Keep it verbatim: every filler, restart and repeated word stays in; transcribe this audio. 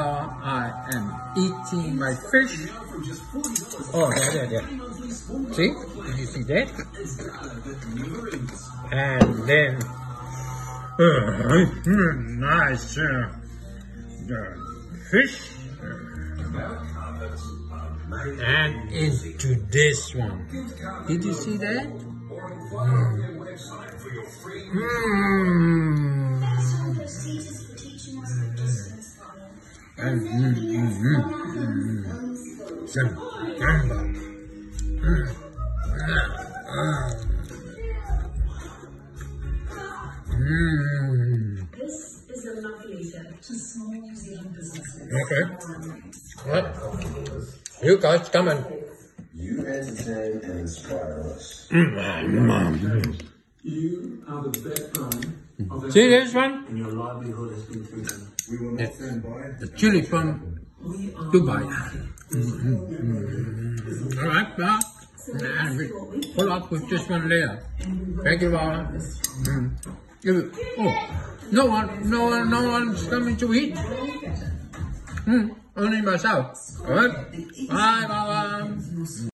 while I am eating my fish. Oh, there, there, there. See? Did you see that? And then, uh, nice uh, fish. And into this one. Did you see that? Mm. And mm, mm, mm, mm. Some gamba. Mm. Mm. This is a love letter to small New Zealand businesses. Okay. What? You guys come and you entertain and inspire us. Mm. You are the backbone of our See this one? and your livelihood has been threatened. We will not stand by. The chili from Dubai. Mm-hmm. Mm-hmm. All right, now, and we pull up with just one layer. Thank you, Laura. Mm. Oh, no one, no one, no one's coming to eat. Mm. Only myself. All right. Bye, Laura.